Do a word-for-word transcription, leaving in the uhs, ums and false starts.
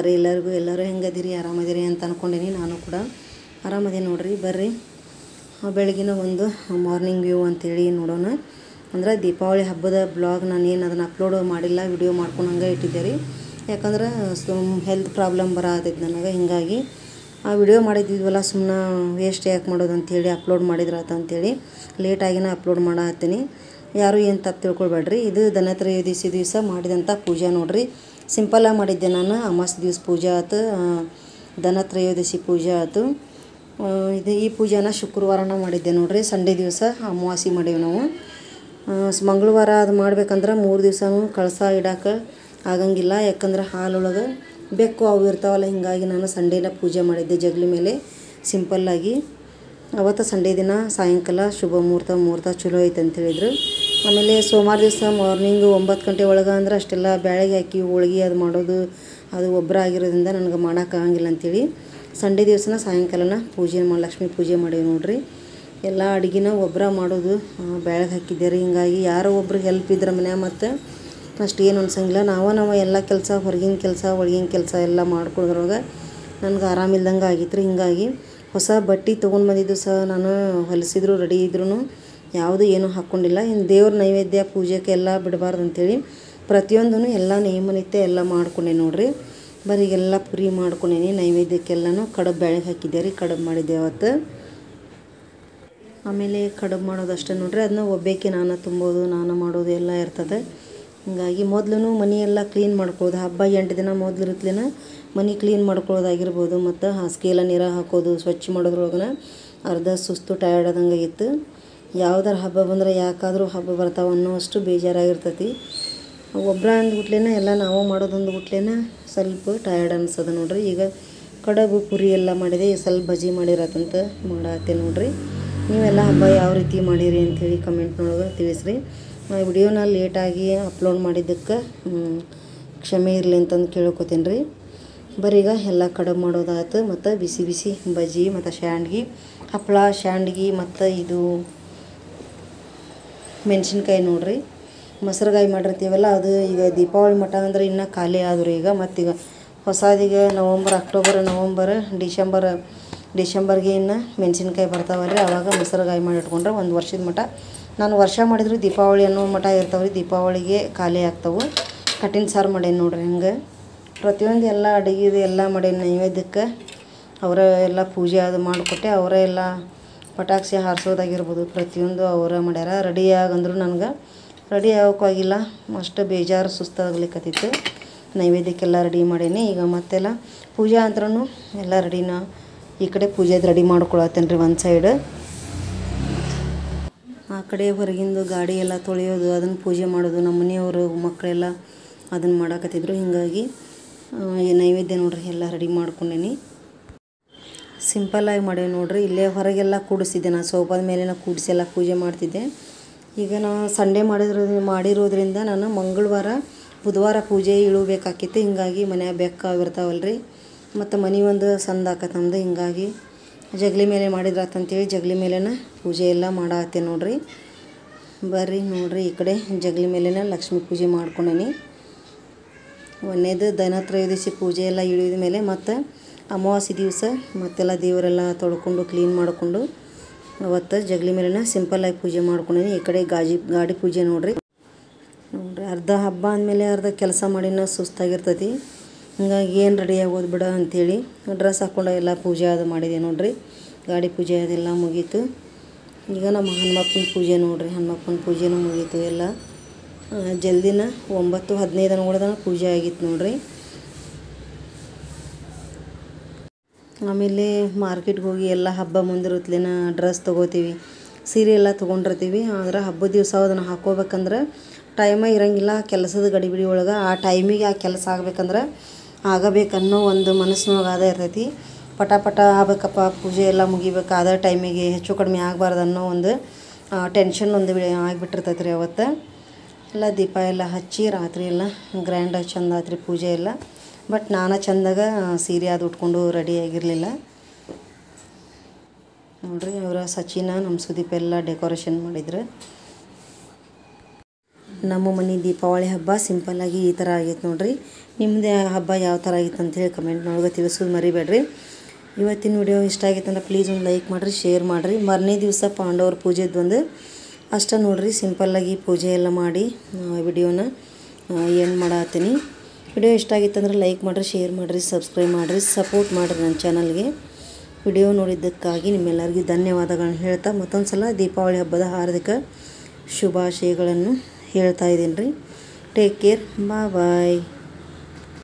ನಮಸ್ಕಾರ ರೀ ಎಲ್ಲರಿಗೂ. ಎಲ್ಲರೂ ಹೆಂಗದಿರಿ, ಆರಾಮದಿರಿ ಅಂತ ಅಂದ್ಕೊಂಡೀನಿ. ನಾನು ಕೂಡ ಆರಾಮದೀನಿ ನೋಡ್ರಿ. ಬರ್ರಿ ಬೆಳಗಿನ ಒಂದು ಮಾರ್ನಿಂಗ್ ವ್ಯೂ ಅಂತೇಳಿ ನೋಡೋಣ. ಅಂದ್ರೆ ದೀಪಾವಳಿ ಹಬ್ಬದ ಬ್ಲಾಗ್ ನಾನು ಏನು ಅದನ್ನು ಅಪ್ಲೋಡ್ ಮಾಡಿಲ್ಲ, ವಿಡಿಯೋ ಮಾಡ್ಕೊಂಡು ಹಂಗೆ ಇಟ್ಟಿದ್ದೆ ರೀ. ಯಾಕಂದ್ರೆ ಹೆಲ್ತ್ ಪ್ರಾಬ್ಲಮ್ ಬರತೈತೆ ನನಗೆ, ಹೀಗಾಗಿ ಆ ವಿಡಿಯೋ ಮಾಡಿದ್ವಿವಲ್ಲ ಸುಮ್ಮನೆ ವೇಸ್ಟ್ ಯಾಕೆ ಮಾಡೋದು ಅಂಥೇಳಿ ಅಪ್ಲೋಡ್ ಮಾಡಿದ್ರಾತ ಅಂತೇಳಿ ಲೇಟಾಗಿನ ಅಪ್ಲೋಡ್ ಮಾಡತ್ತೀನಿ. ಯಾರು ಏನು ತಪ್ಪು ತಿಳ್ಕೊಳ್ಬೇಡ್ರಿ. ಇದು ಧನತ್ರಯೋದಶಿ ದಿವಸ ಮಾಡಿದಂಥ ಪೂಜೆ ನೋಡ್ರಿ. ಸಿಂಪಲ್ಲಾಗಿ ಮಾಡಿದ್ದೆ ನಾನು. ಅಮಾವಾಸ್ಯೆ ದಿವಸ ಪೂಜೆ ಆಯ್ತು, ಧನತ್ರಯೋದಶಿ ಪೂಜೆ ಆಯ್ತು. ಇದು ಈ ಪೂಜೆನ ಶುಕ್ರವಾರನ ಮಾಡಿದ್ದೆ ನೋಡ್ರಿ. ಸಂಡೇ ದಿವಸ ಅಮಾವಾಸ್ಯೆ ಮಾಡೀವಿ ನಾವು. ಮಂಗಳವಾರ ಅದು ಮಾಡ್ಬೇಕಂದ್ರೆ ಮೂರು ದಿವಸನೂ ಕಳಸ ಇಡೋಕೆ ಆಗಂಗಿಲ್ಲ, ಯಾಕಂದ್ರೆ ಹಾಲೊಳಗೆ ಬೆಕ್ಕು ಅವು ಇರ್ತಾವಲ್ಲ. ಹೀಗಾಗಿ ನಾನು ಸಂಡೇನ ಪೂಜೆ ಮಾಡಿದ್ದೆ ಜಗಲಿ ಮೇಲೆ ಸಿಂಪಲ್ಲಾಗಿ. ಅವತ್ತು ಸಂಡೇ ದಿನ ಸಾಯಂಕಾಲ ಶುಭ ಮುಹೂರ್ತ ಮುಹೂರ್ತ ಚಲೋ ಐತೆ ಅಂತೇಳಿದ್ರು. ಆಮೇಲೆ ಸೋಮವಾರ ದಿವಸ ಮಾರ್ನಿಂಗು ಒಂಬತ್ತು ಗಂಟೆ ಒಳಗೆ ಅಂದ್ರೆ ಅಷ್ಟೆಲ್ಲ ಬ್ಯಾಳೆಗೆ ಹಾಕಿ ಹೋಳ್ಗೆ ಅದು ಮಾಡೋದು ಅದು ಒಬ್ಬರ ಆಗಿರೋದ್ರಿಂದ ನನಗೆ ಮಾಡೋಕ್ಕಾಗಂಗಿಲ್ಲ ಅಂಥೇಳಿ ಸಂಡೇ ದಿವಸನ ಸಾಯಂಕಾಲನ ಪೂಜೆ ಮಾಡಿ ಲಕ್ಷ್ಮೀ ಪೂಜೆ ಮಾಡೀವಿ ನೋಡ್ರಿ. ಎಲ್ಲ ಅಡುಗೆನ ಒಬ್ಬರ ಮಾಡೋದು ಬ್ಯಾಳೆಗೆ ಹಾಕಿದ್ದೆ ರೀ. ಹೀಗಾಗಿ ಯಾರೋ ಒಬ್ರು ಹೆಲ್ಪ್ ಇದ್ರೆ ಮನ್ಯಾಗ ಮತ್ತು ಅಷ್ಟು ಏನು ಅನ್ಸಂಗಿಲ್ಲ. ನಾವು ನಾವು ಎಲ್ಲ ಕೆಲಸ, ಹೊರಗಿನ ಕೆಲಸ ಒಳಗಿನ ಕೆಲಸ ಎಲ್ಲ ಮಾಡ್ಕೊಳ್ಳೋದ್ರೊಳಗೆ ನನಗೆ ಆರಾಮಿಲ್ದಂಗೆ ಆಗಿತ್ತು ರೀ. ಹೀಗಾಗಿ ಹೊಸ ಬಟ್ಟೆ ತೊಗೊಂಡು ಬಂದಿದ್ದು ಸಹ ನಾನು ಹೊಲಿಸಿದ್ರು ರೆಡಿ ಇದ್ರೂ ಯಾವುದು ಏನೂ ಹಾಕ್ಕೊಂಡಿಲ್ಲ. ಇನ್ನು ದೇವ್ರ ನೈವೇದ್ಯ ಪೂಜೆಗೆ ಎಲ್ಲ ಬಿಡಬಾರ್ದು ಅಂಥೇಳಿ ಪ್ರತಿಯೊಂದೂ ಎಲ್ಲ ನಿಯಮನಿತ್ಯ ಎಲ್ಲ ಮಾಡ್ಕೊಂಡೆ ನೋಡ್ರಿ. ಬರೀಗೆಲ್ಲ ಪುರಿ ಮಾಡ್ಕೊಂಡೇನಿ. ನೈವೇದ್ಯಕ್ಕೆಲ್ಲನೂ ಕಡುಬು ಬ್ಯಾಳೆಗೆ ಹಾಕಿದ್ದೆ ರೀ. ಕಡುಬು ಮಾಡಿದ್ದೆ ಅವತ್ತು. ಆಮೇಲೆ ಕಡುಬು ಮಾಡೋದು ಅಷ್ಟೇ ನೋಡ್ರಿ. ಅದನ್ನ ಒಬ್ಬೇಕೆ ನಾನು ತುಂಬೋದು, ನಾನು ಮಾಡೋದು ಎಲ್ಲ ಇರ್ತದೆ. ಹೀಗಾಗಿ ಮೊದಲು ಮನೆಯೆಲ್ಲ ಕ್ಲೀನ್ ಮಾಡ್ಕೊಳ್ಳೋದು. ಹಬ್ಬ ಎಂಟು ದಿನ ಮೊದಲು ಇರುತ್ತಲೇನ ಮನೆ ಕ್ಲೀನ್ ಮಾಡ್ಕೊಳ್ಳೋದಾಗಿರ್ಬೋದು, ಮತ್ತು ಹಾಸಿಗೆ ಎಲ್ಲ ನೀರು ಹಾಕೋದು ಸ್ವಚ್ಛ ಮಾಡೋದ್ರೊಳಗನ ಅರ್ಧ ಸುಸ್ತು ಟಯರ್ಡ್ ಆದಂಗೆ ಇತ್ತು. ಯಾವ್ದಾರು ಹಬ್ಬ ಬಂದರೆ ಯಾಕಾದರೂ ಹಬ್ಬ ಬರ್ತಾವೆ ಅನ್ನೋ ಅಷ್ಟು ಬೇಜಾರಾಗಿರ್ತೈತಿ. ಒಬ್ಬರ ಅಂದ್ಬಿಟ್ಲೇನ ಎಲ್ಲ ನಾವು ಮಾಡೋದು ಅಂದ್ಬಿಟ್ಲೇನ ಸ್ವಲ್ಪ ಟಯರ್ಡ್ ಅನ್ಸೋದು ನೋಡ್ರಿ. ಈಗ ಕಡುಬು ಪುರಿ ಎಲ್ಲ ಮಾಡಿದೆ, ಸ್ವಲ್ಪ ಬಜ್ಜಿ ಮಾಡಿರತ್ತಂತ ಮಾಡತ್ತೆ ನೋಡ್ರಿ. ನೀವೆಲ್ಲ ಹಬ್ಬ ಯಾವ ರೀತಿ ಮಾಡಿರಿ ಅಂಥೇಳಿ ಕಮೆಂಟ್ನೊಳಗೆ ತಿಳಿಸ್ರಿ. ವಿಡಿಯೋನ ಲೇಟಾಗಿ ಅಪ್ಲೋಡ್ ಮಾಡಿದ್ದಕ್ಕೆ ಕ್ಷಮೆ ಇರಲಿ ಅಂತಂದು ಕೇಳ್ಕೊತೀನಿ ರೀ. ಬರೀಗ ಎಲ್ಲ ಕಡುಬು ಮಾಡೋದಾಯ್ತು, ಮತ್ತು ಬಿಸಿ ಬಿಸಿ ಬಜ್ಜಿ ಮತ್ತು ಶಾಂಡ್ಗಿ, ಹಪ್ಪಳ, ಶಾಂಡ್ಗಿ ಮತ್ತು ಇದು ಮೆಣಸಿನ್ಕಾಯಿ ನೋಡ್ರಿ. ಮೊಸರುಗಾಯಿ ಮಾಡಿರ್ತೀವಲ್ಲ ಅದು ಈಗ ದೀಪಾವಳಿ ಮಟ ಅಂದ್ರೆ ಇನ್ನೂ ಖಾಲಿ ಆದರು ಈಗ. ಮತ್ತೀಗ ಹೊಸದೀಗ ನವಂಬರ್ ಅಕ್ಟೋಬರ್ ನವಂಬರ್ ಡಿಸೆಂಬರ್ ಡಿಸೆಂಬರ್ಗೆ ಇನ್ನು ಮೆಣಸಿನ್ಕಾಯಿ ಬರ್ತಾವಲ್ರಿ. ಆವಾಗ ಮೊಸರುಗಾಯಿ ಮಾಡಿ ಇಟ್ಕೊಂಡ್ರೆ ಒಂದು ವರ್ಷದ ಮಟ, ನಾನು ವರ್ಷ ಮಾಡಿದ್ರು ದೀಪಾವಳಿ ಅನ್ನೋ ಮಟ ಇರ್ತಾವೆ ರೀ. ದೀಪಾವಳಿಗೆ ಖಾಲಿ ಆಗ್ತಾವೆ. ಕಟ್ಟಿನ ಸಾರು ಮಾಡೇನಿ ನೋಡ್ರಿ. ಹಂಗೆ ಪ್ರತಿಯೊಂದು ಎಲ್ಲ ಅಡುಗೆದು ಎಲ್ಲ ಮಾಡೇನಿ. ನೈವೇದ್ಯಕ್ಕೆ ಅವರ ಎಲ್ಲ ಪೂಜೆ ಅದು ಮಾಡಿಕೊಟ್ಟೆ. ಅವರೇ ಎಲ್ಲ ಪಟಾಕಿ ಹಾರಿಸೋದಾಗಿರ್ಬೋದು ಪ್ರತಿಯೊಂದು ಅವರ ಮಾಡ್ಯಾರ. ರೆಡಿ ಆಗಂದ್ರು ನನಗೆ ರೆಡಿ ಆಗೋಕ್ಕಾಗಿಲ್ಲ, ಅಷ್ಟು ಬೇಜಾರು ಸುಸ್ತಾಗ್ಲಿಕ್ಕತ್ತಿತ್ತು. ನೈವೇದ್ಯಕ್ಕೆಲ್ಲ ರೆಡಿ ಮಾಡೀನಿ. ಈಗ ಮತ್ತೆಲ್ಲ ಪೂಜೆ ಅಂದ್ರೂ ಎಲ್ಲ ರೆಡಿನ ಈ ಕಡೆ ಪೂಜೆದು ರೆಡಿ ಮಾಡ್ಕೊಳತ್ತೇನೆ ರೀ ಒಂದು ಸೈಡ್. ಆ ಕಡೆ ಹೊರಗಿಂದು ಗಾಡಿ ಎಲ್ಲ ತೊಳೆಯೋದು, ಅದನ್ನು ಪೂಜೆ ಮಾಡೋದು, ನಮ್ಮ ಮನೆಯವರು ಮಕ್ಕಳೆಲ್ಲ ಅದನ್ನು ಮಾಡಾಕತ್ತಿದ್ರು. ಹೀಗಾಗಿ ನೈವೇದ್ಯ ನೋಡ್ರಿ ಎಲ್ಲ ರೆಡಿ ಮಾಡ್ಕೊಂಡೇನಿ. ಸಿಂಪಲ್ಲಾಗಿ ಮಾಡೇವಿ ನೋಡ್ರಿ. ಇಲ್ಲೇ ಹೊರಗೆಲ್ಲ ಕೂಡಿಸಿದ್ದೆ ನಾನು, ಸೋಫಾದ ಮೇಲೆಲ್ಲ ಕೂಡಿಸಿ ಎಲ್ಲ ಪೂಜೆ ಮಾಡ್ತಿದ್ದೆ. ಈಗ ನಾನು ಸಂಡೇ ಮಾಡಿರೋ ಮಾಡಿರೋದ್ರಿಂದ ನಾನು ಮಂಗಳವಾರ ಬುಧವಾರ ಪೂಜೆ ಇಳಬೇಕಾಕಿತ್ತು. ಹೀಗಾಗಿ ಮನ್ಯಾಗ ಬೇಕಾಗಿರ್ತಾವಲ್ರಿ, ಮತ್ತು ಮನೆ ಒಂದು ಸಂದ ಆಕತ್ತೆ ನಮ್ಮದು. ಹೀಗಾಗಿ ಜಗಲಿ ಮೇಲೆ ಮಾಡಿದ್ರಾತಂತೇಳಿ ಜಗಲಿ ಮೇಲೆನ ಪೂಜೆ ಎಲ್ಲ ಮಾಡಾತ್ತೆ ನೋಡ್ರಿ. ಬರ್ರಿ ನೋಡ್ರಿ, ಈ ಕಡೆ ಜಗಲಿ ಮೇಲೆನ ಲಕ್ಷ್ಮೀ ಪೂಜೆ ಮಾಡ್ಕೊಂಡೇನಿ. ಒಂದೇದು ಧನತ್ರಯೋದಶಿ ಪೂಜೆ ಎಲ್ಲ ಇಳಿದ ಮೇಲೆ ಮತ್ತು ಅಮಾವಾಸ್ಯೆ ದಿವಸ ಮತ್ತೆಲ್ಲ ದೇವರೆಲ್ಲ ತೊಳ್ಕೊಂಡು ಕ್ಲೀನ್ ಮಾಡಿಕೊಂಡು ಅವತ್ತು ಜಗಲಿ ಮೇಲೆನ ಸಿಂಪಲ್ಲಾಗಿ ಪೂಜೆ ಮಾಡ್ಕೊಂಡೇನಿ. ಈ ಕಡೆ ಗಾಜಿ ಗಾಡಿ ಪೂಜೆ ನೋಡ್ರಿ. ನೋಡ್ರಿ ಅರ್ಧ ಹಬ್ಬ ಅಂದಮೇಲೆ ಅರ್ಧ ಕೆಲಸ ಮಾಡಿನ ಸುಸ್ತಾಗಿರ್ತೈತಿ. ಹೀಗಾಗಿ ಏನು ರೆಡಿ ಆಗೋದು ಬಿಡ ಅಂಥೇಳಿ ಡ್ರೆಸ್ ಹಾಕ್ಕೊಂಡು ಎಲ್ಲ ಪೂಜೆ ಅದು ಮಾಡಿದೆ ನೋಡ್ರಿ. ಗಾಡಿ ಪೂಜೆ ಅದೆಲ್ಲ ಮುಗೀತು. ಈಗ ನಮ್ಮ ಹನುಮಪ್ಪನ ಪೂಜೆ ನೋಡ್ರಿ. ಹನುಮಪ್ಪನ ಪೂಜೆನೂ ಮುಗೀತು ಎಲ್ಲ. ಜಲ್ದಿನ ಒಂಬತ್ತು ಹದಿನೈದು ಅನ್ಗೊಳ್ದನ ಪೂಜೆ ಆಗಿತ್ತು ನೋಡ್ರಿ. ಆಮೇಲೆ ಮಾರ್ಕೆಟ್ಗೆ ಹೋಗಿ ಎಲ್ಲ ಹಬ್ಬ ಮುಂದಿರುತ್ತಲೇನ ಡ್ರೆಸ್ ತೊಗೋತೀವಿ, ಸೀರೆ ಎಲ್ಲ ತೊಗೊಂಡಿರ್ತೀವಿ. ಆದ್ರೆ ಹಬ್ಬದ ದಿವಸ ಅದನ್ನು ಹಾಕ್ಕೋಬೇಕಂದ್ರೆ ಟೈಮೇ ಇರೋಂಗಿಲ್ಲ. ಕೆಲಸದ ಗಡಿಬಿಡಿ ಒಳಗೆ ಆ ಟೈಮಿಗೆ ಆ ಕೆಲಸ ಆಗ್ಬೇಕಂದ್ರೆ ಆಗಬೇಕನ್ನೋ ಒಂದು ಮನಸ್ಸಿನೊಳಗೆ ಅದೇ ಇರ್ತೈತಿ. ಪಟ ಪಟ ಆಗಬೇಕಪ್ಪ, ಪೂಜೆ ಎಲ್ಲ ಮುಗಿಬೇಕು ಅದೇ ಟೈಮಿಗೆ, ಹೆಚ್ಚು ಕಡಿಮೆ ಆಗಬಾರ್ದು ಅನ್ನೋ ಒಂದು ಟೆನ್ಷನ್ ಒಂದು ಆಗಿಬಿಟ್ಟಿರ್ತೈತೆ ರೀ. ಅವತ್ತು ಎಲ್ಲ ದೀಪ ಎಲ್ಲ ಹಚ್ಚಿ ರಾತ್ರಿ ಎಲ್ಲ ಗ್ರ್ಯಾಂಡಾಗಿ ಚೆಂದ ಆತ್ರಿ ಪೂಜೆ ಎಲ್ಲ. ಬಟ್ ನಾನು ಚೆಂದಾಗ ಸೀರೆ ಅದು ಉಟ್ಕೊಂಡು ರೆಡಿಯಾಗಿರಲಿಲ್ಲ ನೋಡ್ರಿ. ಅವರ ಸಚಿನ ನಮ್ಮ ಸುದೀಪ್ ಎಲ್ಲ ಡೆಕೋರೇಷನ್ ಮಾಡಿದ್ರು. ನಮ್ಮ ಮನೆ ದೀಪಾವಳಿ ಹಬ್ಬ ಸಿಂಪಲ್ಲಾಗಿ ಈ ಥರ ಆಗೈತೆ ನೋಡಿರಿ. ನಿಮ್ಮದೇ ಹಬ್ಬ ಯಾವ ಥರ ಆಗಿತ್ತು ಅಂತೇಳಿ ಕಮೆಂಟ್ನೊಳಗೆ ತಿಳಿಸೋದು ಮರಿಬೇಡ್ರಿ. ಇವತ್ತಿನ ವಿಡಿಯೋ ಇಷ್ಟ ಆಗೈತೆ ಅಂದ್ರೆ ಪ್ಲೀಸ್ ಒಂದು ಲೈಕ್ ಮಾಡಿರಿ, ಶೇರ್ ಮಾಡಿರಿ. ಮಾರನೇ ದಿವಸ ಪಾಂಡವ್ರ ಪೂಜೆದು ಒಂದು ಅಷ್ಟೇ ನೋಡಿರಿ. ಸಿಂಪಲ್ಲಾಗಿ ಪೂಜೆ ಎಲ್ಲ ಮಾಡಿ ವಿಡಿಯೋನ ಎಂಡ್ ಮಾಡತ್ತೀನಿ. ವಿಡಿಯೋ ಇಷ್ಟ ಆಗಿತ್ತು ಅಂದ್ರೆ ಲೈಕ್ ಮಾಡಿರಿ, ಶೇರ್ ಮಾಡಿರಿ, ಸಬ್ಸ್ಕ್ರೈಬ್ ಮಾಡಿರಿ, ಸಪೋರ್ಟ್ ಮಾಡಿರಿ ನನ್ನ ಚಾನಲ್ಗೆ. ವಿಡಿಯೋ ನೋಡಿದ್ದಕ್ಕಾಗಿ ನಿಮ್ಮೆಲ್ಲರಿಗೂ ಧನ್ಯವಾದಗಳನ್ನು ಹೇಳ್ತಾ ಮತ್ತೊಂದು ಸಲ ದೀಪಾವಳಿ ಹಬ್ಬದ ಹಾರ್ದಿಕ ಶುಭಾಶಯಗಳನ್ನು ಹೇಳ್ತಾ ಇದ್ದೀನಿ ರೀ. ಟೇಕ್ ಕೇರ್, ಬಾಯ್ ಬಾಯ್.